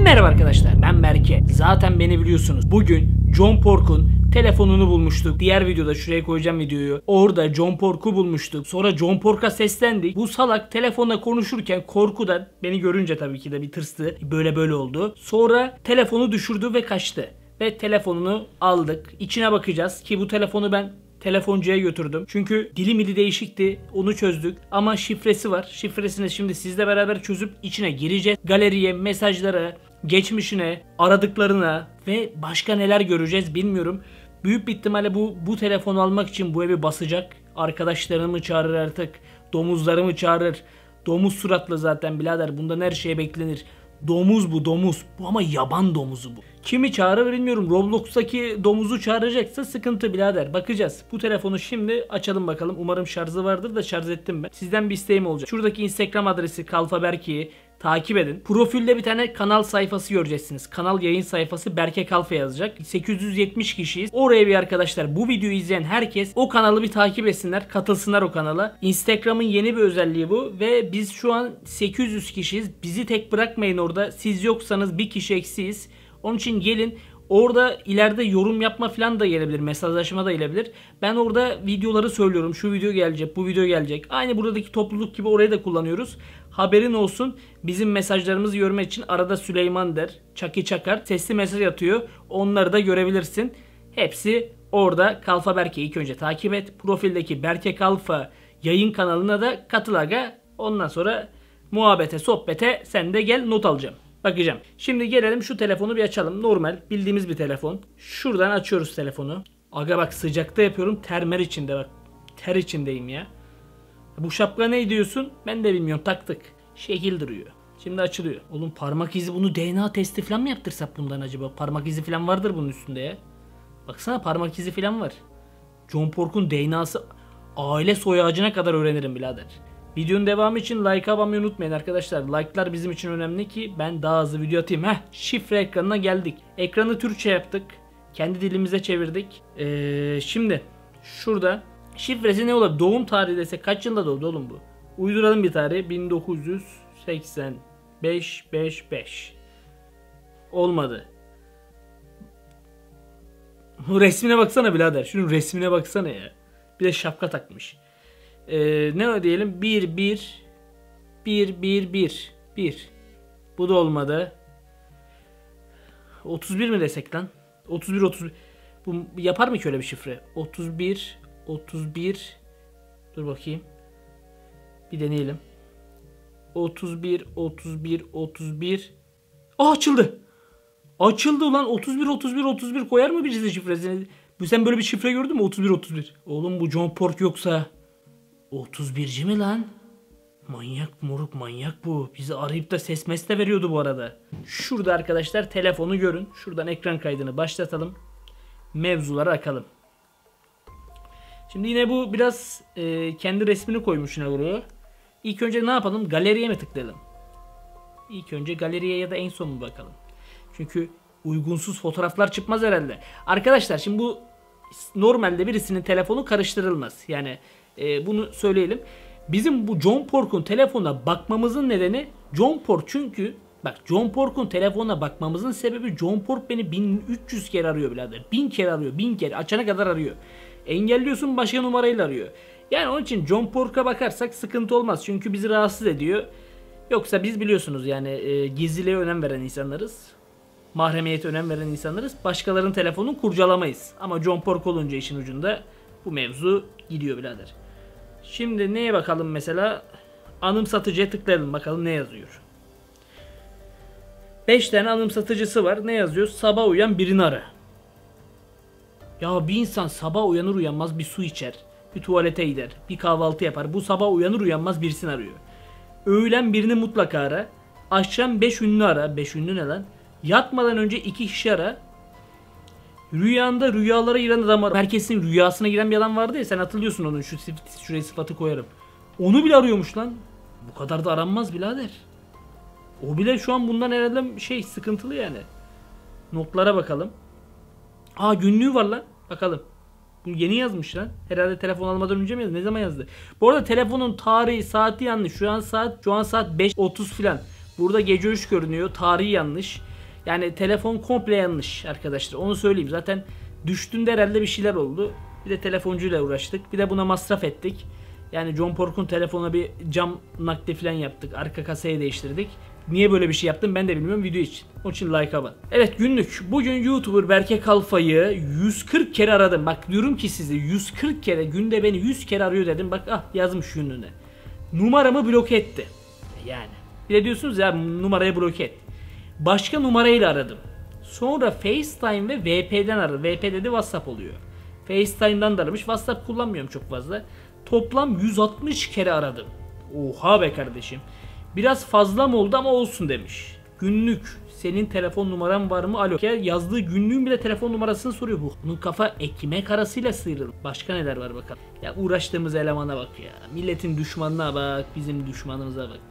Merhaba arkadaşlar, ben Berke. Zaten beni biliyorsunuz. Bugün John Pork'un telefonunu bulmuştuk. Diğer videoda şuraya koyacağım videoyu. Orada John Pork'u bulmuştuk. Sonra John Pork'a seslendik. Bu salak telefonla konuşurken korkudan beni görünce tabii ki de bir tırstı. Böyle oldu. Sonra telefonu düşürdü ve kaçtı. Ve telefonunu aldık. İçine bakacağız ki bu telefonu ben telefoncuya götürdüm. Çünkü dili değişikti. Onu çözdük. Ama şifresi var. Şifresini şimdi sizle beraber çözüp içine gireceğiz. Galeriye, mesajlara, geçmişine, aradıklarına ve başka neler göreceğiz bilmiyorum. Büyük bir ihtimalle bu telefonu almak için bu evi basacak. Arkadaşlarımı çağırır artık. Domuzlarımı çağırır. Domuz suratlı zaten birader. Bundan her şey beklenir. Domuz bu, domuz. Bu ama yaban domuzu bu. Kimi çağırır bilmiyorum. Roblox'taki domuzu çağıracaksa sıkıntı birader. Bakacağız. Bu telefonu şimdi açalım bakalım. Umarım şarjı vardır da şarj ettim ben. Sizden bir isteğim olacak. Şuradaki Instagram adresi Kalfa Berke'yi takip edin. Profilde bir tane kanal sayfası göreceksiniz. Kanal yayın sayfası Berke Kalfa yazacak. 870 kişiyiz. Oraya bir arkadaşlar bu videoyu izleyen herkes o kanalı bir takip etsinler. Katılsınlar o kanala. Instagram'ın yeni bir özelliği bu. Ve biz şu an 800 kişiyiz. Bizi tek bırakmayın orada. Siz yoksanız bir kişi eksiyiz. Onun için gelin. Orada ileride yorum yapma falan da gelebilir. Mesajlaşma da gelebilir. Ben orada videoları söylüyorum. Şu video gelecek, bu video gelecek. Aynı buradaki topluluk gibi orayı da kullanıyoruz. Haberin olsun. Bizim mesajlarımızı görmek için arada Süleyman der, Çaki Çakar sesli mesaj atıyor. Onları da görebilirsin. Hepsi orada. Kalfa Berke'yi ilk önce takip et. Profildeki Berke Kalfa yayın kanalına da katıl aga. Ondan sonra muhabbete, sohbete sen de gel, not alacağım. Bakacağım. Şimdi gelelim şu telefonu bir açalım. Normal bildiğimiz bir telefon. Şuradan açıyoruz telefonu. Aga bak sıcakta yapıyorum. Termer içinde bak. Ter içindeyim ya. Bu şapka ne diyorsun? Ben de bilmiyorum. Taktık. Şekil duruyor. Şimdi açılıyor. Oğlum parmak izi, bunu DNA testi falan mı yaptırsak bundan acaba? Parmak izi falan vardır bunun üstünde ya. Baksana parmak izi falan var. John Pork'un DNA'sı aile soy ağacına kadar öğrenirim birader. Videonun devamı için like atmayı unutmayın arkadaşlar. Like'lar bizim için önemli ki ben daha hızlı video atayım. Şifre ekranına geldik. Ekranı Türkçe yaptık. Kendi dilimize çevirdik. Şimdi şurada şifresi ne olur? Doğum tarihi desek kaç yılında doğdu oğlum bu? Uyduralım bir tarih. 1985. Olmadı. Resmine baksana birader. Şunun resmine baksana ya. Bir de şapka takmış. Ne diyelim? 1. Bu da olmadı. 31 mi desek lan? 31. Bu yapar mı ki öyle bir şifre? 31. Dur bakayım. Bir deneyelim. 31. Açıldı. Açıldı ulan. 31 koyar mı birisi şifresini? Sen böyle bir şifre gördün mü? 31. Oğlum bu John Pork yoksa 31'ci mi lan? Manyak moruk, manyak bu. Bizi arayıp da ses mesle veriyordu bu arada. Şurada arkadaşlar telefonu görün. Şuradan ekran kaydını başlatalım. Mevzulara akalım. Şimdi yine bu biraz kendi resmini koymuş yine buraya. İlk önce ne yapalım? Galeriye mi tıklayalım? İlk önce galeriye ya da en son mu bakalım? Çünkü uygunsuz fotoğraflar çıkmaz herhalde. Arkadaşlar şimdi bu normalde birisinin telefonu karıştırılmaz. Yani bunu söyleyelim. Bizim bu John Pork'un telefonuna bakmamızın nedeni John Pork, çünkü bak John Pork'un telefonuna bakmamızın sebebi John Pork beni 1300 kere arıyor birader. 1000 kere arıyor. 1000 kere açana kadar arıyor. Engelliyorsun, başka numarayla arıyor. Yani onun için John Pork'a bakarsak sıkıntı olmaz. Çünkü bizi rahatsız ediyor. Yoksa biz biliyorsunuz yani gizliliğe önem veren insanlarız. Mahremiyete önem veren insanlarız. Başkalarının telefonunu kurcalamayız. Ama John Pork olunca işin ucunda bu mevzu gidiyor birader. Şimdi neye bakalım mesela? Anımsatıcıya tıklayalım bakalım ne yazıyor. 5 tane anımsatıcısı var. Ne yazıyor? Sabah uyan birini ara. Ya bir insan sabah uyanır uyanmaz bir su içer. Bir tuvalete gider. Bir kahvaltı yapar. Bu sabah uyanır uyanmaz birisini arıyor. Öğlen birini mutlaka ara. Akşam 5 ünlü ara. 5 ünlü ne lan? Yatmadan önce 2 kişi ara. Rüyanda rüyalara giren adam var. Herkesin rüyasına giren bir adam vardı ya, sen hatırlıyorsun onu. Şuraya sıfatı koyarım. Onu bile arıyormuş lan. Bu kadar da aranmaz birader. O bile şu an bundan herhalde sıkıntılı yani. Notlara bakalım. Günlüğü var lan. Bakalım. Bu yeni yazmış lan. Herhalde telefon almadan önce mi yazdı? Ne zaman yazdı? Bu arada telefonun tarihi, saati yanlış. Şu an saat 5:30 filan. Burada gece 3 görünüyor. Tarihi yanlış. Yani telefon komple yanlış arkadaşlar. Onu söyleyeyim. Zaten düştüğünde herhalde bir şeyler oldu. Bir de telefoncuyla uğraştık. Bir de buna masraf ettik. Yani John Pork'un telefonuna bir cam nakli falan yaptık. Arka kasayı değiştirdik. Niye böyle bir şey yaptım ben de bilmiyorum video için. Onun için like'a bak. Evet günlük. Bugün YouTuber Berke Kalfa'yı 140 kere aradım. Bak diyorum ki size 140 kere günde beni 100 kere arıyor dedim. Bak yazmış önüne. Numaramı bloke etti. Yani. Bir de diyorsunuz ya numarayı bloke et. Başka numarayla aradım. Sonra FaceTime ve VP'den aradım. VP dedi WhatsApp oluyor. FaceTime'dan da aramış. WhatsApp kullanmıyorum çok fazla. Toplam 160 kere aradım. Oha be kardeşim. Biraz fazla mı oldu ama olsun demiş. Günlük. Senin telefon numaran var mı? Alo. Yazdığı günlüğün bile telefon numarasını soruyor bu. Bunun kafa ekmek arasıyla sıyrılır. Başka neler var bakalım. Ya uğraştığımız elemana bak ya. Milletin düşmanına bak. Bizim düşmanımıza bak.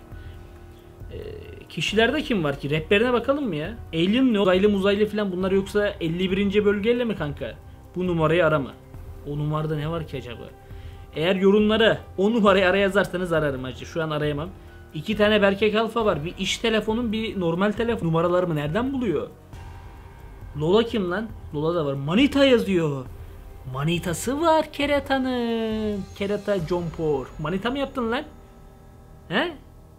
Kişilerde kim var ki? Raplerine bakalım mı ya? Alien ne? Uzaylı falan bunlar yoksa 51. bölgeyle mi kanka? Bu numarayı arama. O numarada ne var ki acaba? Eğer yorumlara o numarayı ara yazarsanız ararım hacı. Şu an arayamam. 2 tane Berke Kalfa var. Bir iş telefonun bir normal telefon. Numaralarımı nereden buluyor? Lola kim lan? Lola da var. Manita yazıyor. Manitası var Kereta'nın. Kereta John Por. Manita mı yaptın lan? He?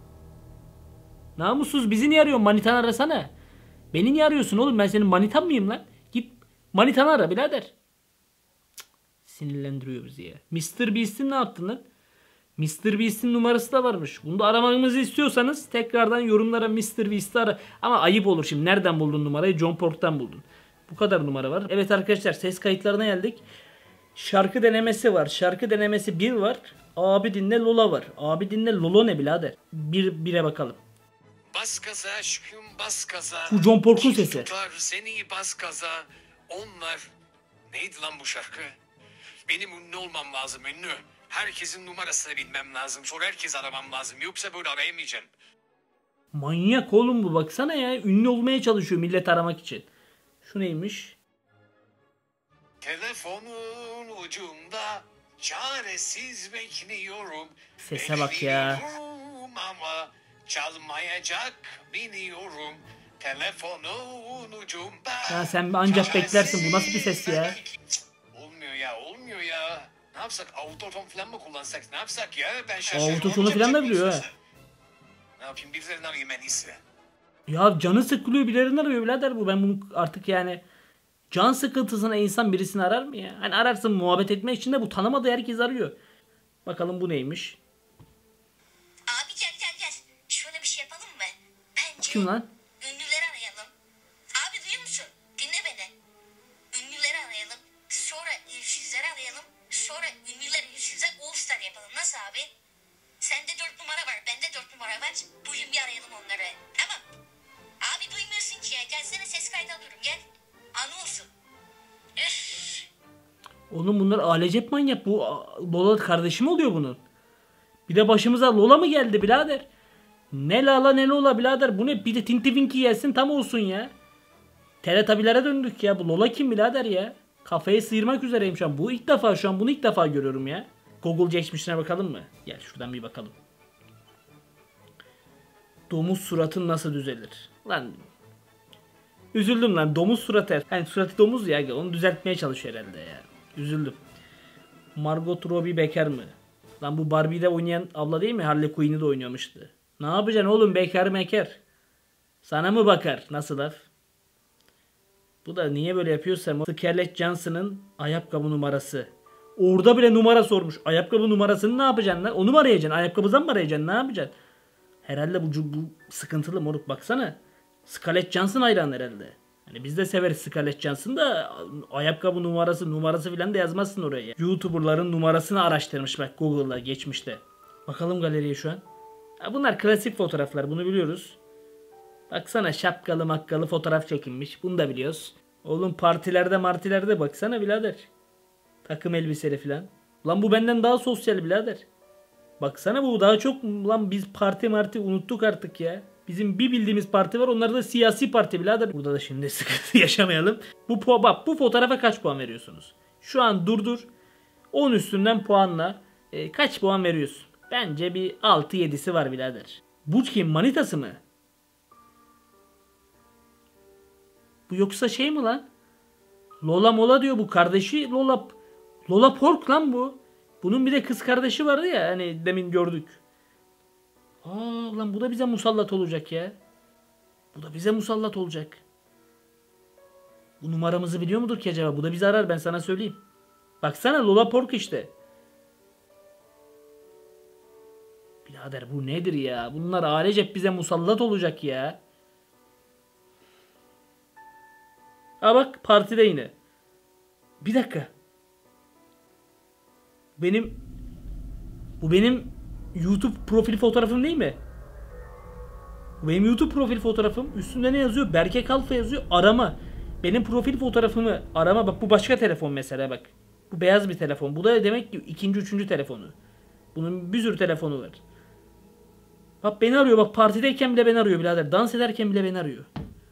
Namussuz bizi niye arıyorsun? Manitanı arasana. Beni niye arıyorsun oğlum? Ben senin manitan mıyım lan? Git manitanı ara birader. Cık, sinirlendiriyor bizi ya. Mr. Beast'in ne yaptın lan? Mr. Beast'in numarası da varmış. Bunu da aramamızı istiyorsanız tekrardan yorumlara Mr. Beast'i ara. Ama ayıp olur şimdi. Nereden buldun numarayı? John Pork'tan buldun. Bu kadar numara var. Evet arkadaşlar ses kayıtlarına geldik. Şarkı denemesi var. Şarkı denemesi 1 var. Abi dinle Lola var. Abi dinle Lola ne birader? Bire bakalım. Bas gaza aşkım bas gaza. Bu John Pork'un sesi. Tutar seni bas gaza. Onlar. Neydi lan bu şarkı? Benim ünlü olmam lazım ünlü. Herkesin numarasını bilmem lazım. Sonra herkes aramam lazım. Yoksa böyle arayamayacağım. Manyak oğlum bu baksana ya. Ünlü olmaya çalışıyor millet aramak için. Şu neymiş? Telefonun ucunda çaresiz bekliyorum. Sese bak ya. Ama çalmayacak biliyorum. Telefonun ucunda. Ya sen ancak beklersin. Bu nasıl bir ses ya? Olmuyor ya olmuyor ya. Ne yapsak autoton falan mı kullansak ne yapsak ya? Ben şaşırdım. Autotonu falan da biliyor ha. Ne yapayım birilerini arayayım en iyisi. Ya canı sıkılıyor birilerini arıyor birader bu. Ben bunu artık yani can sıkıntısına insan birisini arar mı ya? Hani ararsın muhabbet etmek için de bu tanımadığı herkes arıyor. Bakalım bu neymiş? Abi gel. Şöyle bir şey yapalım mı? Bence Kim lan? ünlüleri arayalım. Abi duyuyor musun? Dinle beni. Ünlüleri arayalım. Sonra ünlüsüzleri arayalım. Sonra ünlüler ünlüsüzler All Star yapalım. Nasıl abi? Sende 4 numara var. Bende 4 numara var. Bugün bir arayalım onları. Tamam. Abi duymuyorsun ki ya. Gelsene ses kaydı alıyorum gel. Anı olsun. Üff. Oğlum bunlar alecep manyak. Bu Lola kardeşim oluyor bunun. Bir de başımıza Lola mı geldi birader? Ne Lala ne Lola birader. Bu ne? Bir de Tinti Winky gelsin tam olsun ya. Teletabilere döndük ya. Bu Lola kim birader ya? Kafayı sıyırmak üzereyim şu an. Bunu ilk defa görüyorum ya. Google geçmişine bakalım mı? Gel şuradan bir bakalım. Domuz suratın nasıl düzelir? Lan üzüldüm lan. Domuz suratı. Hani suratı domuz ya. Onu düzeltmeye çalışıyor herhalde ya. Üzüldüm. Margot Robbie bekar mı? Lan bu Barbie'de oynayan abla değil mi? Harley Quinn'i de oynuyormuştu. Ne yapacaksın oğlum bekar meker? Sana mı bakar? Nasıl laf? Bu da niye böyle yapıyorsa Scarlett Johansson'ın ayakkabı numarası. Orada bile numara sormuş. Ayakkabı numarasını ne yapacaksın lan? Onu mu arayacaksın? Ayakkabıdan mı arayacaksın? Ne yapacaksın? Herhalde bu sıkıntılı moruk baksana. Scarlett Johansson hayran herhalde. Hani biz de severiz Scarlett Johansson da ayakkabı numarası filan da yazmazsın oraya. YouTuber'ların numarasını araştırmış bak Google'da geçmişte. Bakalım galeriye şu an. Ha, bunlar klasik fotoğraflar bunu biliyoruz. Baksana şapkalı makkalı fotoğraf çekinmiş. Bunu da biliyoruz. Oğlum partilerde baksana birader. Takım elbiseli filan. Lan bu benden daha sosyal birader. Baksana bu daha çok lan biz parti unuttuk artık ya. Bizim bir bildiğimiz parti var. Onlar da siyasi parti birader. Burada da şimdi sıkıntı yaşamayalım. Bu fotoğrafa kaç puan veriyorsunuz? Şu an durdur. 10 üstünden puanla kaç puan veriyorsun? Bence bir 6-7'si var birader. Bu kim? Manitası mı? Bu yoksa şey mi lan? Lola Mola diyor bu kardeşi Lola. Lola Pork lan bu. Bunun bir de kız kardeşi vardı ya hani demin gördük. Aa lan bu da bize musallat olacak ya. Bu da bize musallat olacak. Bu numaramızı biliyor mudur ki acaba? Bu da bizi arar ben sana söyleyeyim. Baksana Lola Pork işte. Birader bu nedir ya? Bunlar ailecek bize musallat olacak ya. Aa bak partide yine. Bir dakika. Bu benim YouTube profil fotoğrafım değil mi? Bu benim YouTube profil fotoğrafım. Üstünde ne yazıyor? Berke Kalfa yazıyor. Arama. Benim profil fotoğrafımı arama. Bak bu başka telefon mesela bak. Bu beyaz bir telefon. Bu da demek ki ikinci, üçüncü telefonu. Bunun bir sürü telefonu var. Bak beni arıyor. Bak partideyken bile beni arıyor birader. Dans ederken bile beni arıyor.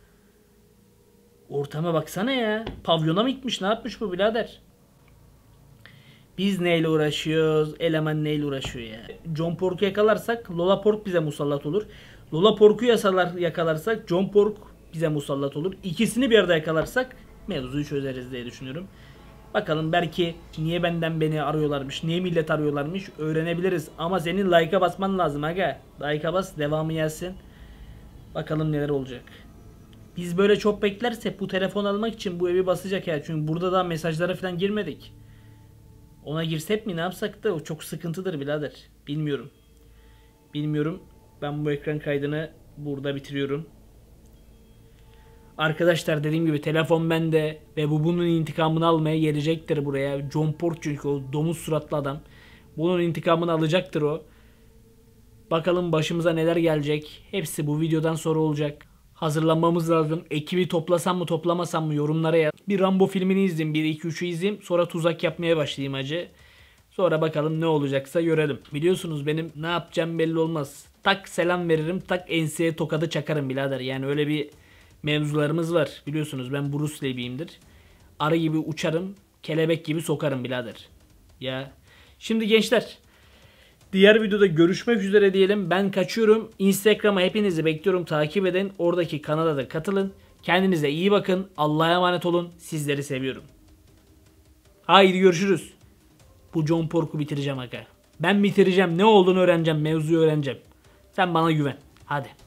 Ortama baksana ya. Pavyona mı gitmiş? Ne yapmış bu birader? Biz neyle uğraşıyoruz? Eleman neyle uğraşıyor ya? John Pork'u yakalarsak Lola Pork bize musallat olur. Lola Pork'u yakalarsak John Pork bize musallat olur. İkisini bir arada yakalarsak mevzuyu çözeriz diye düşünüyorum. Bakalım belki niye beni arıyorlarmış, niye millet arıyorlarmış öğrenebiliriz. Ama senin like'a basman lazım aga. Like'a bas, devamı gelsin. Bakalım neler olacak. Biz böyle çok beklersek bu telefon almak için bu evi basacak ya. Çünkü burada daha mesajlara falan girmedik. Ona girsek mi ne yapsak da o çok sıkıntıdır birader. Bilmiyorum. Ben bu ekran kaydını burada bitiriyorum. Arkadaşlar dediğim gibi telefon bende ve bunun intikamını almaya gelecektir buraya. John Pork çünkü o domuz suratlı adam. Bunun intikamını alacaktır o. Bakalım başımıza neler gelecek. Hepsi bu videodan sonra olacak. Hazırlanmamız lazım. Ekibi toplasam mı toplamasam mı yorumlara yaz. Bir Rambo filmini izleyeyim. 1, 2, 3'ü izleyeyim. Sonra tuzak yapmaya başlayayım hacı. Sonra bakalım ne olacaksa görelim. Biliyorsunuz benim ne yapacağım belli olmaz. Tak selam veririm. Tak enseye tokadı çakarım birader. Yani öyle bir mevzularımız var. Biliyorsunuz ben Bruce Lee'yimdir. Arı gibi uçarım. Kelebek gibi sokarım birader. Ya. Şimdi gençler. Diğer videoda görüşmek üzere diyelim. Ben kaçıyorum. Instagram'a hepinizi bekliyorum. Takip edin. Oradaki kanala da katılın. Kendinize iyi bakın. Allah'a emanet olun. Sizleri seviyorum. Haydi görüşürüz. Bu John Pork'u bitireceğim aga. Ben bitireceğim. Ne olduğunu öğreneceğim. Mevzuyu öğreneceğim. Sen bana güven. Hadi.